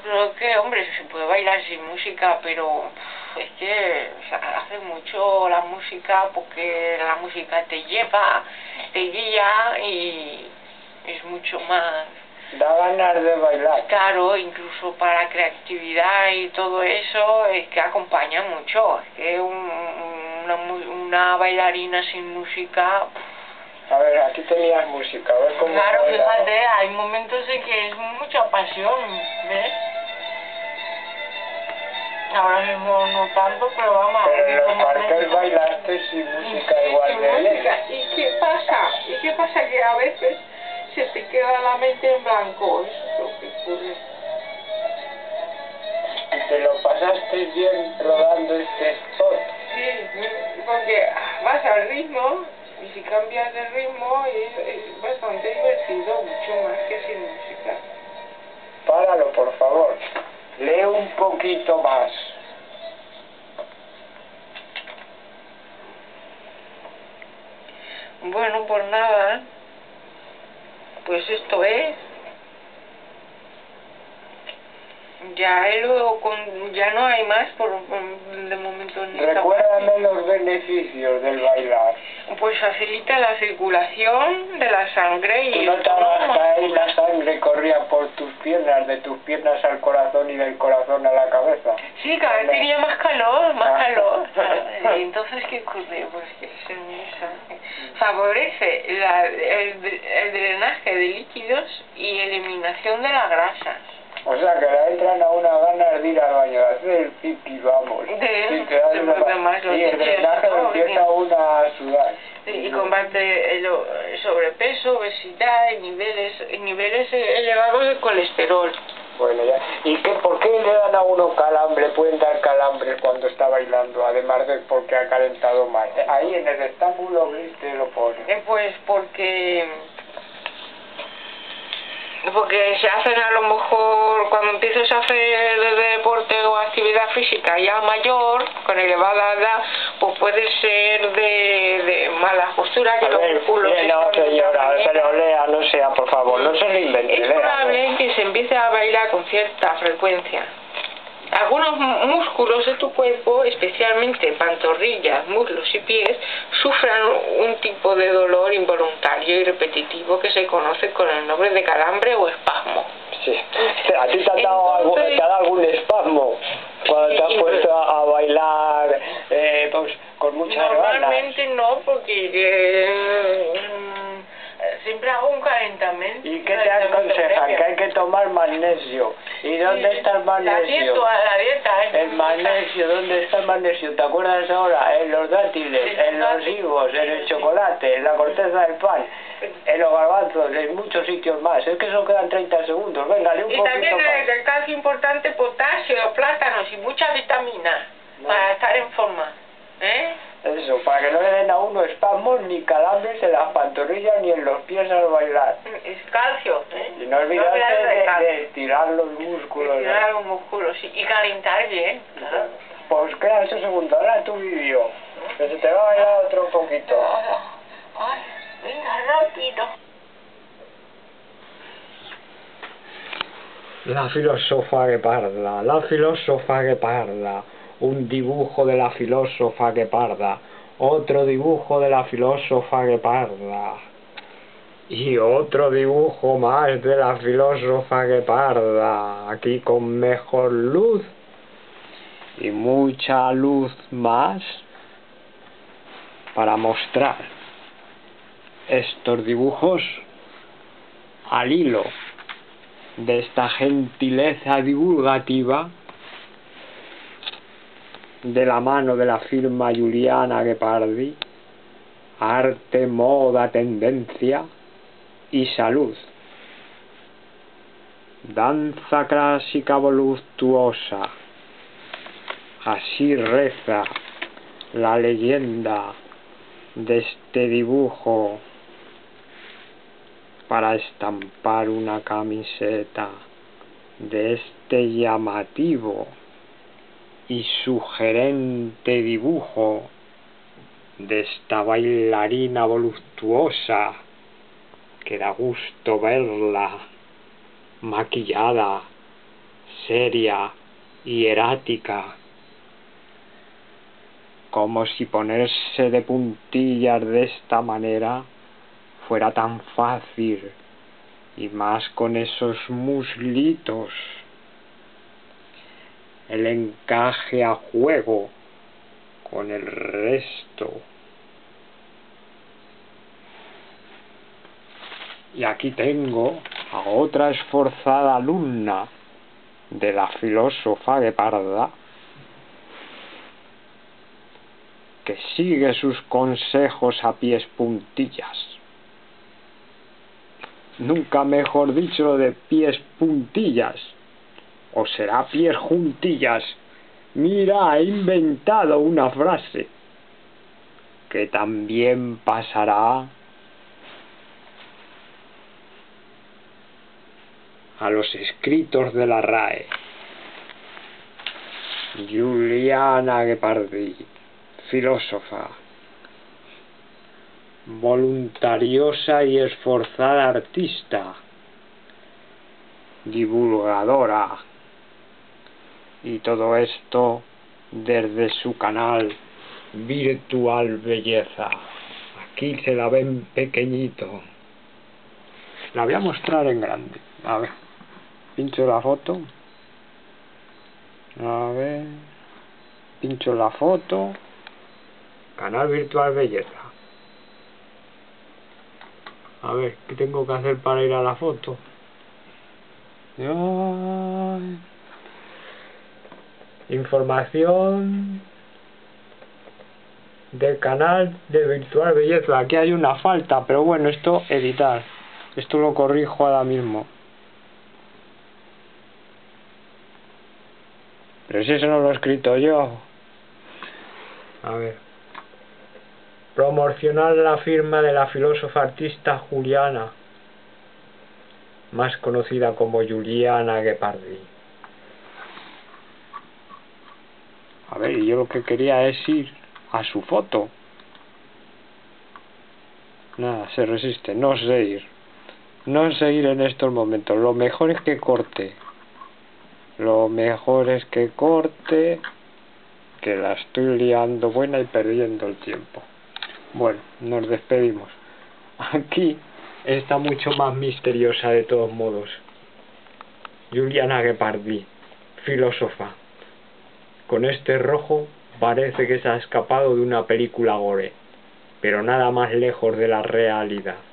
creo que, hombre, se puede bailar sin música, pero es que hace mucho la música, porque la música te lleva, te guía y es mucho más... Da ganas de bailar. Claro, incluso para la creatividad y todo eso, es que acompaña mucho. Es que una bailarina sin música... A ver, aquí tenías música, a ver cómo... Claro, fíjate, hay momentos en que es mucha pasión, ¿ves? Ahora mismo no tanto, pero vamos... Pero en los parques bailaste sin música igual de lejos. ¿Y qué pasa? ¿Y qué pasa? Que a veces se te queda la mente en blanco, eso es lo que ocurre. ¿Y te lo pasaste bien rodando este spot? Sí, porque vas al ritmo, y si cambias de ritmo es bastante divertido, mucho más que sin música. Páralo, por favor. Lee un poquito más. Bueno, pues nada, pues esto es. Ya no hay más de momento en esta Recuérdame parte. los beneficios del bailar. Pues facilita la circulación de la sangre y... ¿Tú notabas que ahí la sangre corría por tus piernas, de tus piernas al corazón y del corazón a la cabeza? Sí, cada vez tenía más calor, Y entonces, ¿qué ocurre? Pues que favorece el drenaje de líquidos y eliminación de las grasas. O sea, que le entran a una ganas de ir al baño, de hacer el pipi, vamos. Y el drenaje empieza una a sudar. Y combate el sobrepeso, obesidad y niveles elevados de colesterol. Bueno, ya. ¿Y por qué le dan a uno calambre? Pueden dar calambres cuando está bailando, además de porque ha calentado mal. Ahí en el estábulo gris te lo pone. Pues porque se hacen a lo mejor cuando empiezas a hacer deporte o actividad física ya mayor, con elevada edad, pues puede ser de mala postura, que los músculos... No, señora, pero lea, no sea, por favor, no se lo invente. Es probable que se empiece a bailar con cierta frecuencia. Algunos músculos de tu cuerpo, especialmente pantorrillas, muslos y pies, sufran un tipo de dolor involuntario y repetitivo que se conoce con el nombre de calambre o espasmo. Sí. ¿A ti te ha dado algún espasmo cuando te has puesto a bailar pues, con muchas ganas? Normalmente no, porque siempre hago un calentamiento. ¿Y qué te aconsejan? Que hay que tomar magnesio. ¿Y dónde está el magnesio? La dieta. El magnesio, ¿dónde está el magnesio? ¿Te acuerdas ahora? En los dátiles, en los higos, en el chocolate, en la corteza del pan, en los garbanzos, en muchos sitios más. Es que eso quedan 30 segundos. Venga, lee un poquito más. Y también el calcio importante, potasio, plátanos y muchas vitaminas para estar en forma. Eso, para que no le den a uno espasmos ni calambres en las pantorrillas ni en los pies al bailar. Es calcio, Y no olvidarse de estirar los músculos. Estirar los músculos, sí. Y calentar bien, claro. Pues queda 8 segundos, ahora tu vídeo. Que se te va a bailar otro poquito. Ay, venga, rápido. La filósofa gueparda, la filósofa gueparda. Un dibujo de la filósofa gueparda, otro dibujo de la filósofa gueparda y otro dibujo más de la filósofa gueparda, aquí con mejor luz y mucha luz más para mostrar estos dibujos al hilo de esta gentileza divulgativa de la mano de la firma Juliana Guepardi, arte, moda, tendencia y salud. Danza clásica voluptuosa. Así reza la leyenda de este dibujo para estampar una camiseta de este llamativo y sugerente dibujo de esta bailarina voluptuosa que da gusto verla maquillada seria y erática, como si ponerse de puntillas de esta manera fuera tan fácil, y más con esos muslitos, el encaje a juego con el resto. Y aquí tengo a otra esforzada alumna de la filósofa Gueparda, que sigue sus consejos a pies puntillas. Nunca mejor dicho lo de pies puntillas, o será pies juntillas. Mira, he inventado una frase que también pasará a los escritos de la RAE. Juliana Guepardi, filósofa, voluntariosa y esforzada artista, divulgadora, y todo esto desde su canal Virtual Belleza. Aquí se la ven pequeñito. La voy a mostrar en grande. A ver, pincho la foto. A ver, pincho la foto. Canal Virtual Belleza. A ver, ¿qué tengo que hacer para ir a la foto? Ay. Información del canal de Virtual Belleza. Aquí hay una falta, pero bueno, esto editar. Esto lo corrijo ahora mismo. Pero si eso no lo he escrito yo. A ver. Promocionar la firma de la filósofa artista Juliana, más conocida como Juliana Guepardi. A ver, yo lo que quería es ir a su foto. Nada, se resiste, no seguir. No seguir en estos momentos. Lo mejor es que corte. Lo mejor es que corte, que la estoy liando buena y perdiendo el tiempo. Bueno, nos despedimos. Aquí está mucho más misteriosa de todos modos. Juliana Guepardi, filósofa. Con este rojo parece que se ha escapado de una película gore, pero nada más lejos de la realidad.